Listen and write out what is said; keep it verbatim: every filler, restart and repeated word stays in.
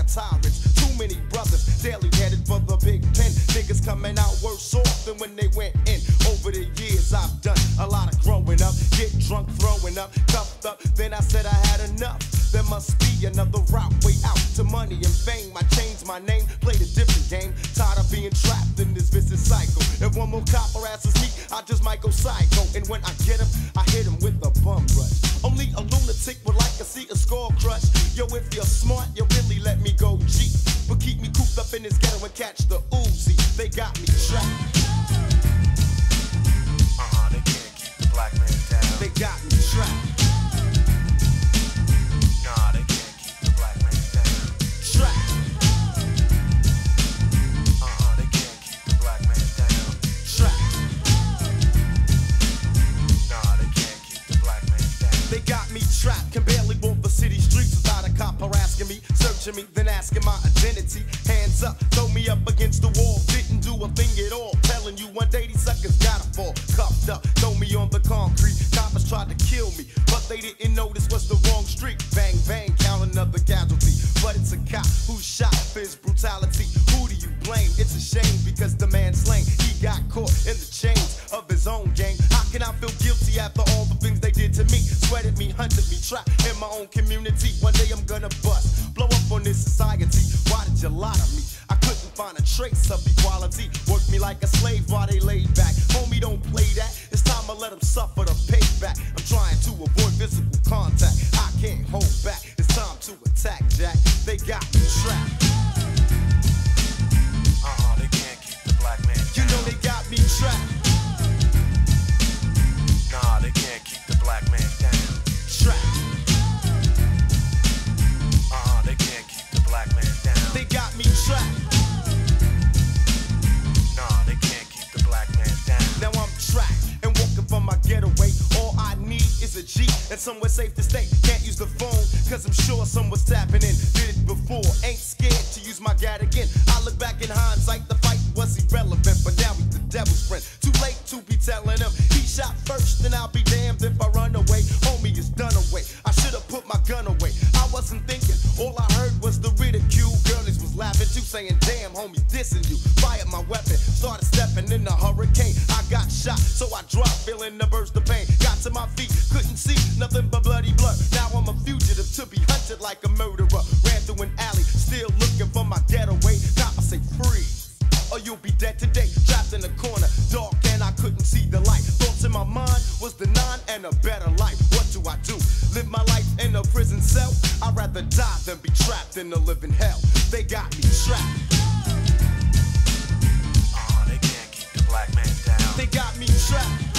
of tyrants. Too many brothers daily headed for the big pen. Niggas coming out worse off than when they went in. Over the years I've done a lot of growing up. Get drunk, throwing up, cuffed up. Then I said I had enough. There must be another route, way out to money and fame. I changed my name, played a different game. Tired of being trapped in this vicious cycle. If one more cop harasses me, I just might go psycho. And when I get him, I hit him with a bum rush. Only a lunatic would like to see a skull crush. Yo, if you're smart, you really let me go G. But keep me cooped up in this ghetto and catch the Uzi. They got me trapped. Uh-huh, they can't keep the black man down. They got me trapped. Nah, they can't keep the black man down. Trapped. Uh-huh, they can't keep the black man down. Trapped. Nah, they can't keep the black man down. They got me trapped, can barely walk the city streets without a cop harassing me, searching me, then asking my identity. Hands up, throw me up against the wall, didn't do a thing at all. Telling you one day these suckers gotta fall. Cuffed up, throw me on the concrete. Coppers tried to kill me, but they didn't know this was the wrong street. Bang, bang, count another casualty. But it's a cop who shot for his brutality. Who do you blame? It's a shame because the man slain, he got caught in the chains of his own gang. How can I feel guilty after all the things they did to me? Sweated me, hunted me, trapped in my own community. One day I'm gonna bust, blow up on this society. Why did you lie to me? I couldn't find a trace of equality. Worked me like a slave while they laid back. Homie, don't play that. It's time to let them suffer the payback. I'm trying to avoid physical contact. I can't hold back. It's time to attack, Jack. They got me trapped. Uh-huh, they can't keep the black man down. You know they got me trapped. Nah, they can't keep the black man down. Trapped. Uh-huh, they can't keep the black man down. They got me trapped. Nah, they can't keep the black man down. Now I'm trapped and walking from my getaway. All I need is a G and somewhere safe to stay. Can't use the phone, cause I'm sure someone's tapping in. Did it before, ain't scared to use my gat again. I look back in hindsight, the fight was irrelevant, but now he's the devil's friend. Too late to be telling him he shot first, and I'll be damned if I run away. Homie is done away. I should've put my gun away. I wasn't thinking, all I heard was the ridicule. Girlies was laughing too, saying, damn, homie, dissing you. Fired my weapon, started stepping in the hurricane. I got shot, so I dropped, feeling the burst of pain. Got to my feet, couldn't see nothing but bloody blood. Now I'm a fugitive to be hunted like a murderer. Ran through an alley, still looking for my getaway. Cop, I say freeze, or you'll be dead today. Trapped in a corner, dark and I couldn't see the light. Thoughts in my mind was the nine and a better life. What do I do? Live my life in a prison cell? I'd rather die than be trapped in a living hell. They got me trapped. Uh-huh, they can't keep the black man down. They got me trapped.